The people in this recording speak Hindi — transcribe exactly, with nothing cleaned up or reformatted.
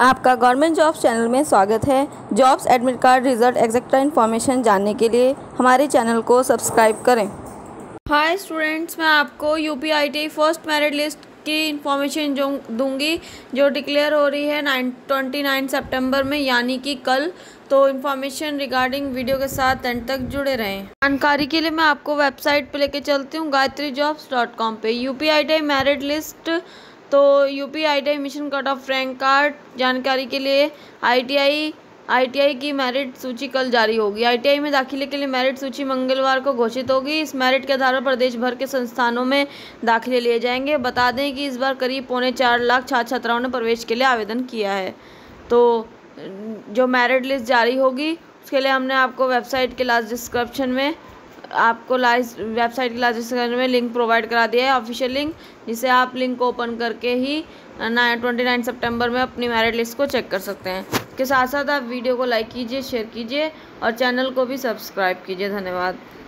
आपका गवर्नमेंट जॉब्स चैनल में स्वागत है। Jobs admit card result etcetera information जानने के लिए हमारे चैनल को सब्सक्राइब करें। हाय स्टूडेंट्स, मैं आपको UP ITI first merit list की इन्फॉर्मेशन जो दूंगी जो डिक्लेयर हो रही है नाइन ट्वेंटी नाइन सेप्टेम्बर में, यानी कि कल। तो इन्फॉर्मेशन रिगार्डिंग वीडियो के साथ एंड तक जुड़े रहें। जानकारी के लिए मैं आपको वेबसाइट पे लेके चलती हूँ, गायत्री जॉब्स डॉट कॉम पे। यूपी आईटीआई मेरिट लिस्ट, तो UP ITI mission cut off rank card. जानकारी के लिए आईटीआई आईटीआई की मेरिट सूची कल जारी होगी। आईटीआई में दाखिले के लिए मेरिट सूची मंगलवार को घोषित होगी। इस मेरिट के आधार पर प्रदेश भर के संस्थानों में दाखिले लिए जाएंगे। बता दें कि इस बार करीब पौने चार लाख छात्र छात्राओं ने प्रवेश के लिए आवेदन किया है। तो जो मेरिट लिस्ट जारी होगी उसके लिए हमने आपको वेबसाइट के लास्ट डिस्क्रिप्शन में आपको लास्ट वेबसाइट के लास्ट डिस्क्रिप्शन में लिंक प्रोवाइड करा दिया है, ऑफिशियल लिंक, जिसे आप लिंक को ओपन करके ही ट्वेंटी नाइन सितंबर में अपनी मेरिट लिस्ट को चेक कर सकते हैं। इसके साथ साथ आप वीडियो को लाइक कीजिए, शेयर कीजिए और चैनल को भी सब्सक्राइब कीजिए। धन्यवाद।